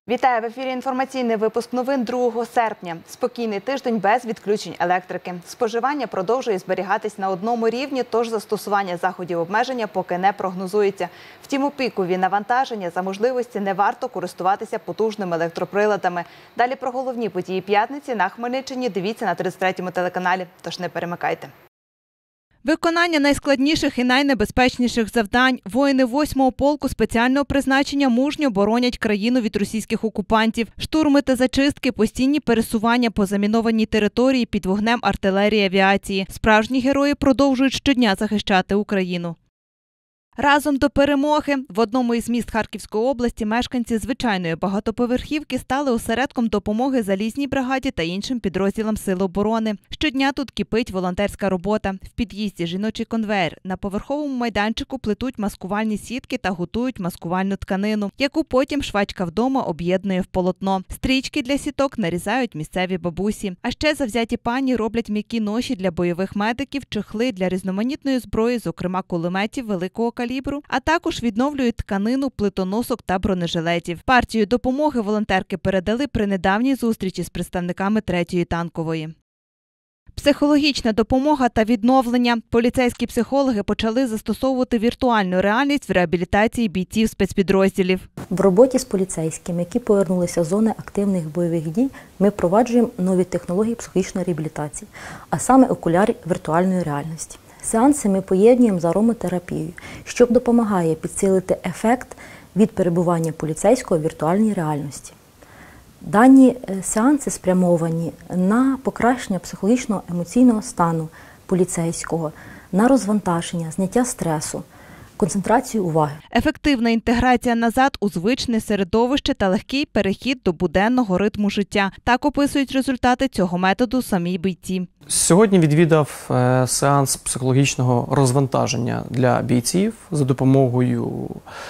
Вітаю! В ефірі інформаційний випуск новин 2 серпня. Спокійний тиждень без відключень електрики. Споживання продовжує зберігатись на одному рівні, тож застосування заходів обмеження поки не прогнозується. Втім, у пікові навантаження за можливості не варто користуватися потужними електроприладами. Далі про головні події п'ятниці на Хмельниччині дивіться на 33-му телеканалі, тож не перемикайте. Виконання найскладніших і найнебезпечніших завдань. Воїни 8-го полку спеціального призначення мужньо боронять країну від російських окупантів. Штурми та зачистки, постійні пересування по замінованій території під вогнем артилерії і авіації. Справжні герої продовжують щодня захищати Україну. Разом до перемоги! В одному із міст Харківської області мешканці звичайної багатоповерхівки стали осередком допомоги залізній бригаді та іншим підрозділам Сил оборони. Щодня тут кипить волонтерська робота. В під'їзді жіночий конвеєр. На поверховому майданчику плетуть маскувальні сітки та готують маскувальну тканину, яку потім швачка вдома об'єднує в полотно. Стрічки для сіток нарізають місцеві бабусі. А ще завзяті пані роблять м'які ноші для бойових медиків, чохли для різноманітної зброї, зокрема кулеметів великого калібру, а також відновлюють тканину, плитоносок та бронежилетів. Партію допомоги волонтерки передали при недавній зустрічі з представниками 3-ї танкової. Психологічна допомога та відновлення. Поліцейські психологи почали застосовувати віртуальну реальність в реабілітації бійців спецпідрозділів. В роботі з поліцейськими, які повернулися з зони активних бойових дій, ми впроваджуємо нові технології психологічної реабілітації, а саме окуляри віртуальної реальності. Сеанси ми поєднуємо з ароматерапією, що допомагає підсилити ефект від перебування поліцейського в віртуальній реальності. Дані сеанси спрямовані на покращення психологічного емоційного стану поліцейського, на розвантаження, зняття стресу, концентрацію уваги. Ефективна інтеграція назад у звичне середовище та легкий перехід до буденного ритму життя. Так описують результати цього методу самі бійці. Сьогодні відвідав сеанс психологічного розвантаження для бійців за допомогою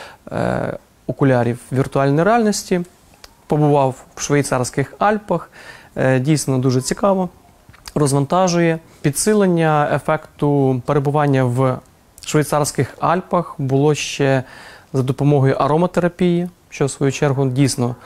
окулярів віртуальної реальності. Побував в Швейцарських Альпах, дійсно дуже цікаво, розвантажує. Підсилення ефекту перебування в Швейцарських Альпах було ще за допомогою ароматерапії, що в свою чергу дійсно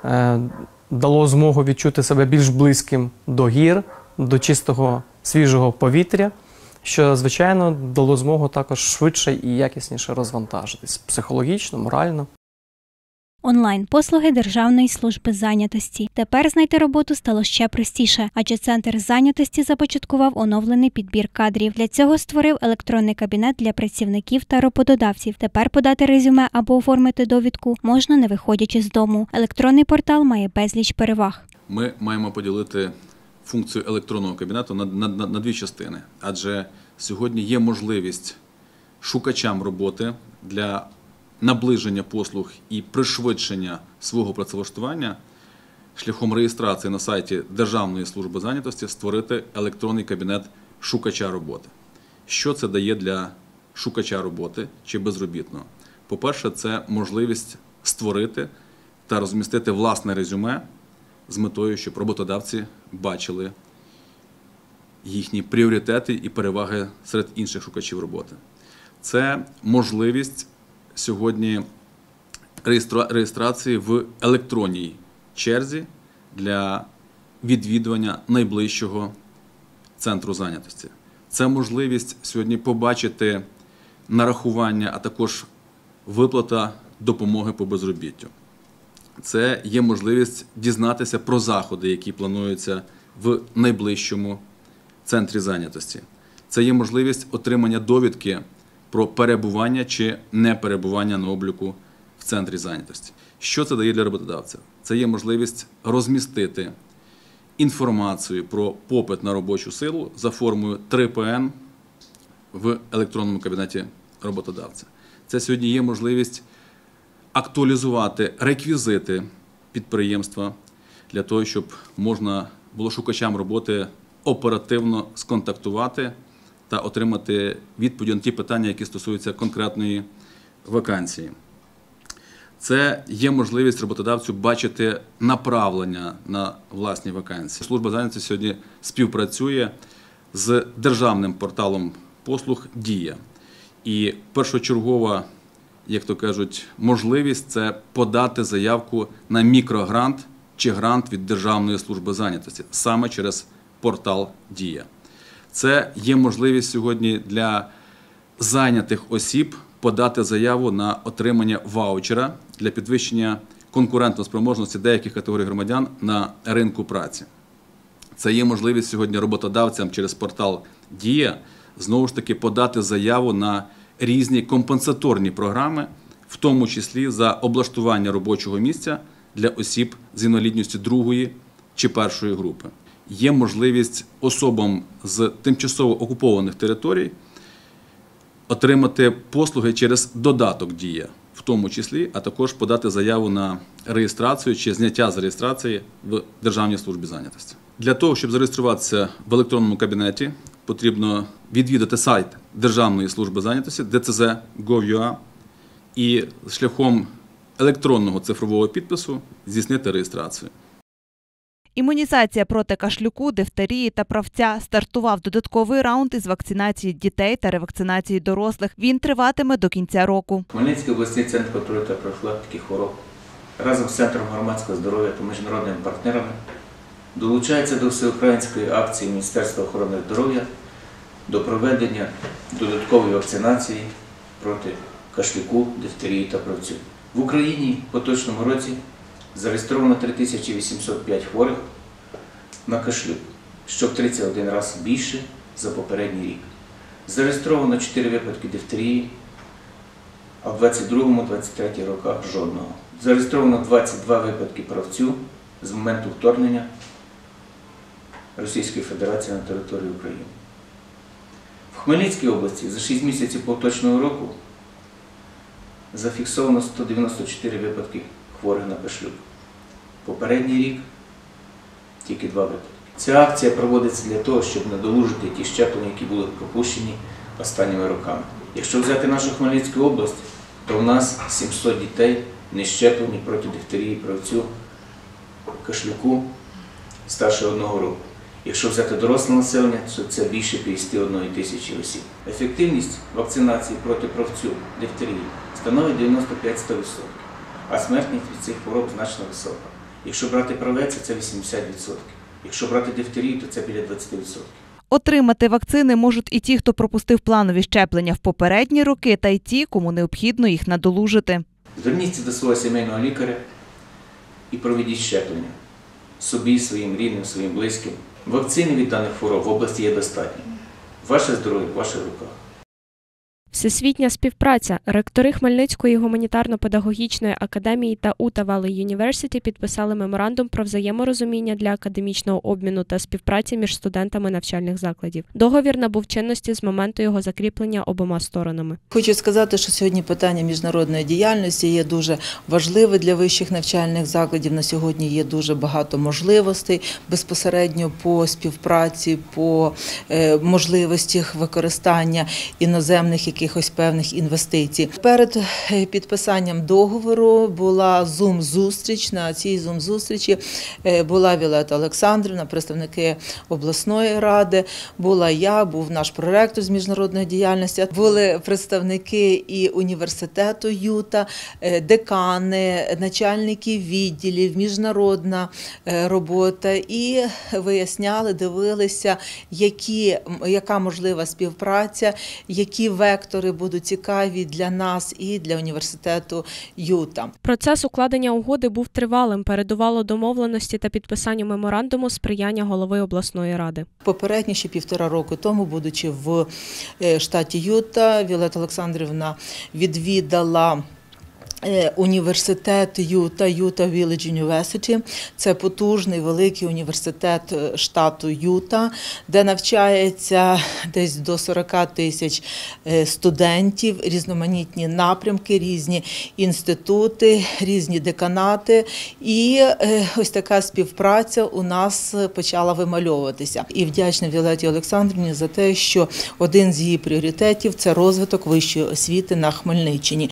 дало змогу відчути себе більш близьким до гір, до чистого свіжого повітря, що, звичайно, дало змогу також швидше і якісніше розвантажитись психологічно, морально. Онлайн-послуги Державної служби зайнятості. Тепер знайти роботу стало ще простіше, адже Центр зайнятості започаткував оновлений підбір кадрів. Для цього створив електронний кабінет для працівників та роботодавців. Тепер подати резюме або оформити довідку можна, не виходячи з дому. Електронний портал має безліч переваг. Ми маємо поділити функцію електронного кабінету на дві частини, адже сьогодні є можливість шукачам роботи для наближення послуг і пришвидшення свого працевлаштування шляхом реєстрації на сайті Державної служби зайнятості створити електронний кабінет шукача роботи. Що це дає для шукача роботи чи безробітного? По-перше, це можливість створити та розмістити власне резюме з метою, щоб роботодавці бачили їхні пріоритети і переваги серед інших шукачів роботи. Це можливість сьогодні реєстрації в електронній черзі для відвідування найближчого центру зайнятості. Це можливість сьогодні побачити нарахування, а також виплата допомоги по безробіттю. Це є можливість дізнатися про заходи, які плануються в найближчому центрі зайнятості. Це є можливість отримання довідки про перебування чи неперебування на обліку в центрі зайнятості. Що це дає для роботодавця? Це є можливість розмістити інформацію про попит на робочу силу за формою 3ПН в електронному кабінеті роботодавця. Це сьогодні є можливість актуалізувати реквізити підприємства для того, щоб можна було шукачам роботи оперативно сконтактувати та отримати відповіді на ті питання, які стосуються конкретної вакансії. Це є можливість роботодавцю бачити направлення на власні вакансії. Служба зайнятості сьогодні співпрацює з державним порталом послуг «Дія». І першочергова як то кажуть, можливість – це подати заявку на мікрогрант чи грант від Державної служби зайнятості саме через портал «Дія». Це є можливість сьогодні для зайнятих осіб подати заяву на отримання ваучера для підвищення конкурентоспроможності деяких категорій громадян на ринку праці. Це є можливість сьогодні роботодавцям через портал «Дія» знову ж таки подати заяву на різні компенсаторні програми, в тому числі за облаштування робочого місця для осіб з інвалідністю другої чи першої групи. Є можливість особам з тимчасово окупованих територій отримати послуги через додаток «Дія», в тому числі, а також подати заяву на реєстрацію чи зняття з реєстрації в Державній службі зайнятості. Для того, щоб зареєструватися в електронному кабінеті, потрібно відвідати сайт Державної служби зайнятості dcz.gov.ua і шляхом електронного цифрового підпису здійснити реєстрацію. Імунізація проти кашлюку, дифтерії та правця. Стартував додатковий раунд із вакцинації дітей та ревакцинації дорослих. Він триватиме до кінця року. Хмельницький обласний центр контролю та профілактики хвороб разом з Центром громадського здоров'я та міжнародними партнерами долучається до всеукраїнської акції Міністерства охорони здоров'я до проведення додаткової вакцинації проти кашлюку, дифтерії та правцю. В Україні в поточному році зареєстровано 3805 хворих на кашлюк, що в 31 раз більше за попередній рік. Зареєстровано 4 випадки дифтерії, а в 22-23 роках жодного. Зареєстровано 22 випадки правцю з моменту вторгнення Російської Федерації на територію України. В Хмельницькій області за 6 місяців поточного року зафіксовано 194 випадки хворих на кашлюк. Попередній рік тільки 2 випадки. Ця акція проводиться для того, щоб надолужити ті щеплення, які були пропущені останніми роками. Якщо взяти нашу Хмельницьку область, то у нас 700 дітей не щеплені проти дифтерії, правцю, кашлюку старше 1 року. Якщо взяти доросле населення, то це більше 51 тисячі осіб. Ефективність вакцинації проти правцю, дифтерії становить 95-100%, а смертність від цих хвороб значно висока. Якщо брати правець, це 80%. Якщо брати дифтерію, то це біля 20%. Отримати вакцини можуть і ті, хто пропустив планові щеплення в попередні роки, та й ті, кому необхідно їх надолужити. Зверніться до свого сімейного лікаря і проведіть щеплення собі, своїм рідним, своїм близьким. Вакцини від даних хвороб в області є достатньо. Ваше здоров'я в ваших руках. Всесвітня співпраця. Ректори Хмельницької гуманітарно-педагогічної академії та Utah Valley University підписали меморандум про взаєморозуміння для академічного обміну та співпраці між студентами навчальних закладів. Договір набув чинності з моменту його закріплення обома сторонами. Хочу сказати, що сьогодні питання міжнародної діяльності є дуже важливе для вищих навчальних закладів. На сьогодні є дуже багато можливостей безпосередньо по співпраці, по можливостях використання іноземних якихось певних інвестицій. Перед підписанням договору була Zoom-зустріч. На цій Zoom-зустрічі була Віолетта Олександрівна, представники обласної ради, була я, був наш проректор з міжнародної діяльності, були представники і університету Юта, декани, начальники відділів, міжнародна робота і виясняли, дивилися, яка можлива співпраця, які вектори будуть цікаві для нас і для університету Юта. Процес укладення угоди був тривалим, передувало домовленості та підписанню меморандуму сприяння голови обласної ради. Попередньо, ще 1,5 року тому, будучи в штаті Юта, Віолетта Олександрівна відвідала університет Юта, Utah Valley University. Це потужний, великий університет штату Юта, де навчається десь до 40 тисяч студентів, різноманітні напрямки, різні інститути, різні деканати. І ось така співпраця у нас почала вимальовуватися. І вдячна Віолетті Олександрівні за те, що один з її пріоритетів – це розвиток вищої освіти на Хмельниччині.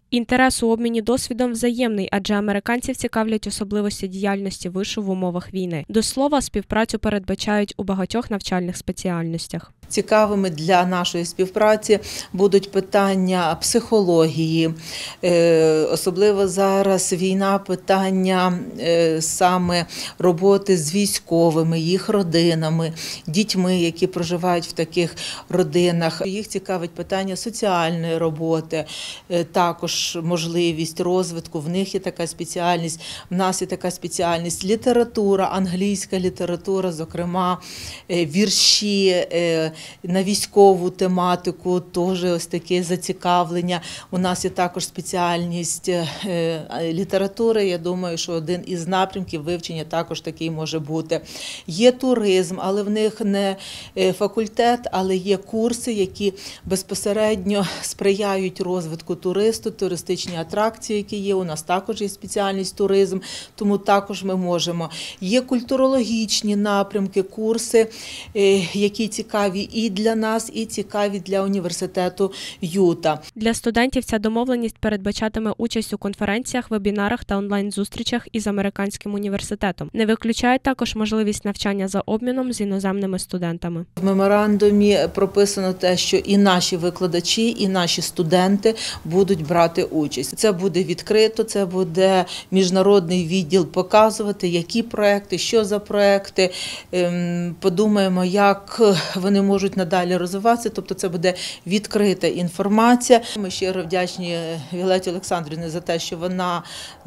Інтерес у обміні досвідом взаємний, адже американців цікавлять особливості діяльності вишу в умовах війни. До слова, співпрацю передбачають у багатьох навчальних спеціальностях. Цікавими для нашої співпраці будуть питання психології, особливо зараз війна, питання саме роботи з військовими, їх родинами, дітьми, які проживають в таких родинах. Їх цікавить питання соціальної роботи, також можливість розвитку, в них є така спеціальність, в нас є така спеціальність література, англійська література, зокрема вірші, на військову тематику теж ось таке зацікавлення. У нас є також спеціальність літератури. Я думаю, що один із напрямків вивчення також такий може бути. Є туризм, але в них не факультет, але є курси, які безпосередньо сприяють розвитку туристу, туристичні атракції, які є. У нас також є спеціальність туризм, тому також ми можемо. Є культурологічні напрямки, курси, які цікаві і для нас, і цікаві для університету Юта. Для студентів ця домовленість передбачатиме участь у конференціях, вебінарах та онлайн-зустрічах із американським університетом. Не виключають також можливість навчання за обміном з іноземними студентами. В меморандумі прописано те, що і наші викладачі, і наші студенти будуть брати участь. Це буде відкрито, це буде міжнародний відділ показувати, які проекти, що за проекти. Подумаємо, як вони можуть надалі розвиватися, тобто це буде відкрита інформація. Ми щиро вдячні Віолетті Олександрівні за те, що вона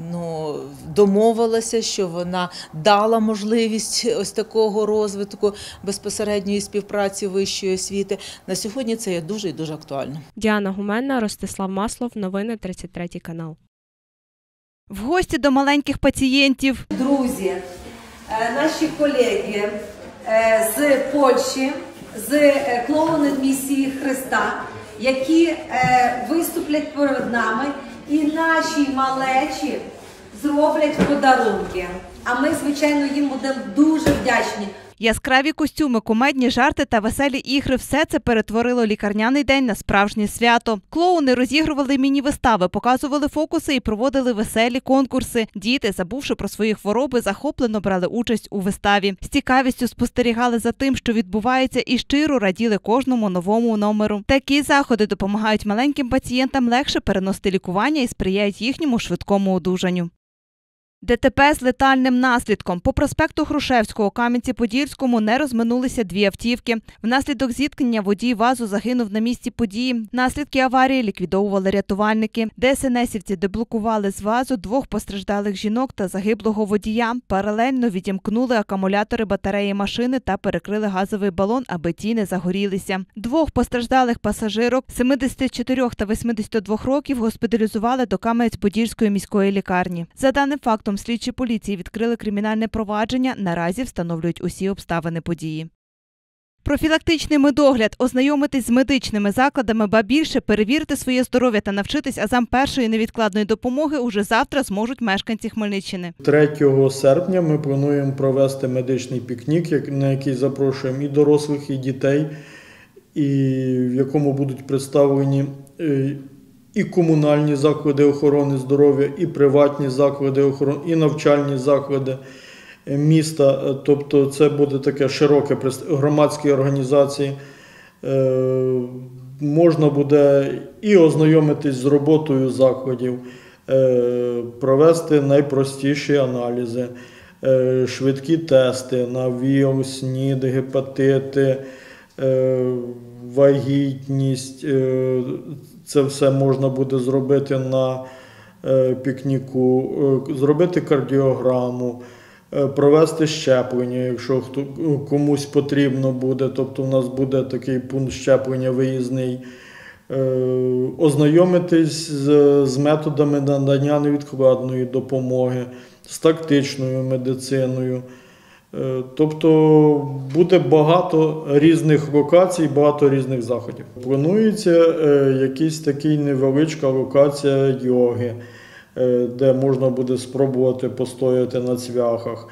домовилася, що вона дала можливість ось такого розвитку безпосередньої співпраці вищої освіти. На сьогодні це є дуже і дуже актуально. Діана Гуменна, Ростислав Маслов, новини 33 канал. В гості до маленьких пацієнтів. Друзі, наші колеги з Польщі, з клоунів місії Христа, які виступлять перед нами і наші малечі зроблять подарунки. А ми, звичайно, їм будемо дуже вдячні. Яскраві костюми, кумедні жарти та веселі ігри – все це перетворило лікарняний день на справжнє свято. Клоуни розігрували міні-вистави, показували фокуси і проводили веселі конкурси. Діти, забувши про свої хвороби, захоплено брали участь у виставі. З цікавістю спостерігали за тим, що відбувається, і щиро раділи кожному новому номеру. Такі заходи допомагають маленьким пацієнтам легше переносити лікування і сприяють їхньому швидкому одужанню. ДТП з летальним наслідком. По проспекту Грушевського у Кам'янці-Подільському не розминулися дві автівки. Внаслідок зіткнення водій ВАЗу загинув на місці події. Наслідки аварії ліквідовували рятувальники. ДСНСівці деблокували з ВАЗу двох постраждалих жінок та загиблого водія. Паралельно відімкнули акумулятори батареї машини та перекрили газовий балон, аби ті не загорілися. Двох постраждалих пасажирок 74 та 82 років госпіталізували до Кам'янець-Подільської міської лікарні. За даним фактом, слідчі поліції відкрили кримінальне провадження, наразі встановлюють усі обставини події. Профілактичний медогляд. Ознайомитись з медичними закладами, ба більше перевірити своє здоров'я та навчитись азам першої невідкладної допомоги уже завтра зможуть мешканці Хмельниччини. 3 серпня ми плануємо провести медичний пікнік, на який запрошуємо і дорослих, і дітей, і в якому будуть представлені і комунальні заклади охорони здоров'я, і приватні заклади охорони, і навчальні заклади міста. Тобто це буде таке широке громадські організації. Можна буде і ознайомитись з роботою закладів, провести найпростіші аналізи, швидкі тести на ВІЛ, СНІД, гепатити, вагітність. Це все можна буде зробити на пікніку, зробити кардіограму, провести щеплення, якщо комусь потрібно буде. Тобто у нас буде такий пункт щеплення виїзний. Ознайомитись з методами надання невідкладної допомоги, з тактичною медициною. Тобто буде багато різних локацій, багато різних заходів. Планується якась така невеличка локація йоги, де можна буде спробувати постояти на цвяхах.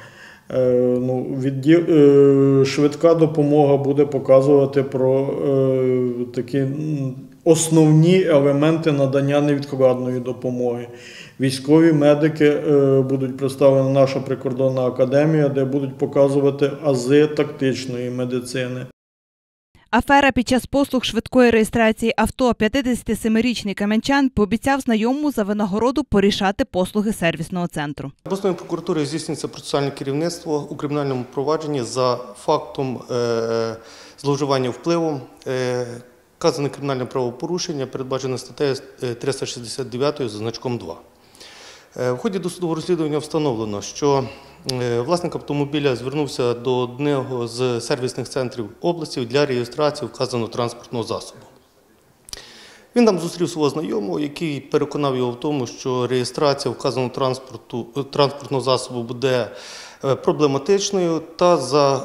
Швидка допомога буде показувати про такі основні елементи надання невідкладної допомоги. Військові медики будуть представлена наша прикордонна академія, де будуть показувати ази тактичної медицини. Афера під час послуг швидкої реєстрації авто. 57-річний кам'янчан пообіцяв знайомому за винагороду порішати послуги сервісного центру. Обласною прокуратурою здійснюється процесуальне керівництво у кримінальному провадженні за фактом зловживання впливом. Вказане кримінальне правопорушення передбачено статтею 369 за значком 2. В ході досудового розслідування встановлено, що власник автомобіля звернувся до одного з сервісних центрів області для реєстрації вказаного транспортного засобу. Він там зустрів свого знайомого, який переконав його в тому, що реєстрація вказаного транспортного засобу буде проблематичною, та за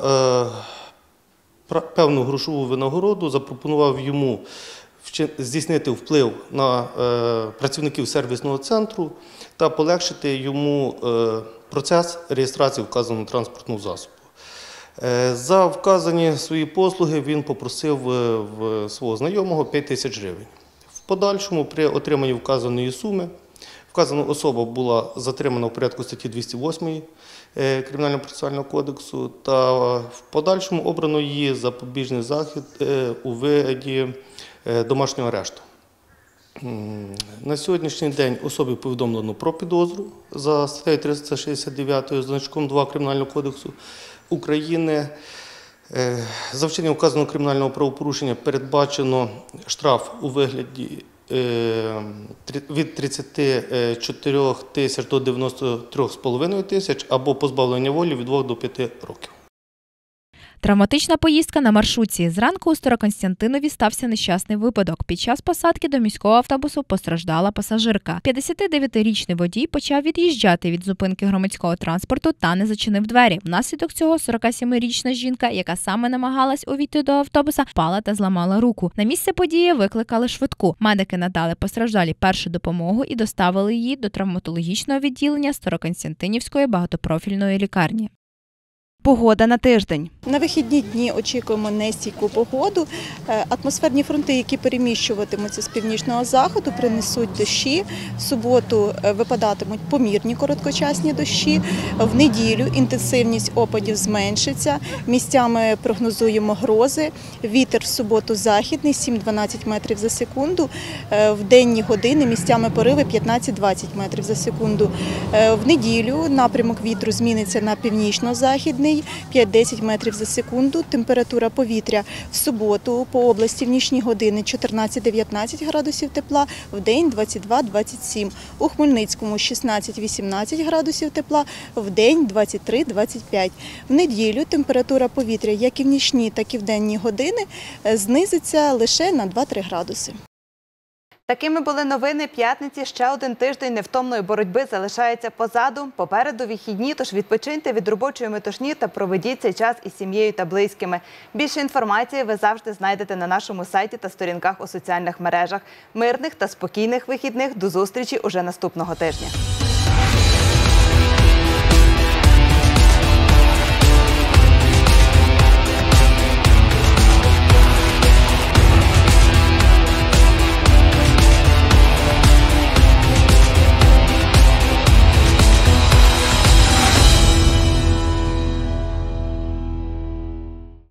певну грошову винагороду запропонував йому здійснити вплив на працівників сервісного центру та полегшити йому процес реєстрації вказаного транспортного засобу. За вказані свої послуги він попросив в свого знайомого 5 тисяч гривень. В подальшому, при отриманні вказаної суми, вказана особа була затримана в порядку статті 208 Кримінального процесуального кодексу та в подальшому обрано її запобіжний захід у виді домашнього арешту. На сьогоднішній день особі повідомлено про підозру за статтею 369 значком 2 Кримінального кодексу України. За вчинення вказаного кримінального правопорушення передбачено штраф у вигляді від 34 тисяч до 93,5 тисяч або позбавлення волі від 2 до 5 років. Травматична поїздка на маршрутці. Зранку у Старокостянтинові стався нещасний випадок. Під час посадки до міського автобусу постраждала пасажирка. 59-річний водій почав від'їжджати від зупинки громадського транспорту та не зачинив двері. Внаслідок цього 47-річна жінка, яка саме намагалась увійти до автобуса, впала та зламала руку. На місце події викликали швидку. Медики надали постраждалій першу допомогу і доставили її до травматологічного відділення Старокостянтинівської багатопрофільної лікарні. Погода на тиждень. На вихідні дні очікуємо нестійку погоду. Атмосферні фронти, які переміщуватимуться з північного заходу, принесуть дощі. В суботу випадатимуть помірні короткочасні дощі. В неділю інтенсивність опадів зменшиться. Місцями прогнозуємо грози. Вітер в суботу західний 7-12 метрів за секунду. В денні години місцями пориви 15-20 метрів за секунду. В неділю напрямок вітру зміниться на північно-західний. 5-10 метрів за секунду. Температура повітря в суботу по області в нічні години 14-19 градусів тепла, в день 22-27. У Хмельницькому 16-18 градусів тепла, в день 23-25. В неділю температура повітря як і в нічні, так і в денні години знизиться лише на 2-3 градуси. Такими були новини п'ятниці. Ще один тиждень невтомної боротьби залишається позаду. Попереду вихідні, тож відпочиньте від робочої метушні та проведіть цей час із сім'єю та близькими. Більше інформації ви завжди знайдете на нашому сайті та сторінках у соціальних мережах. Мирних та спокійних вихідних. До зустрічі уже наступного тижня.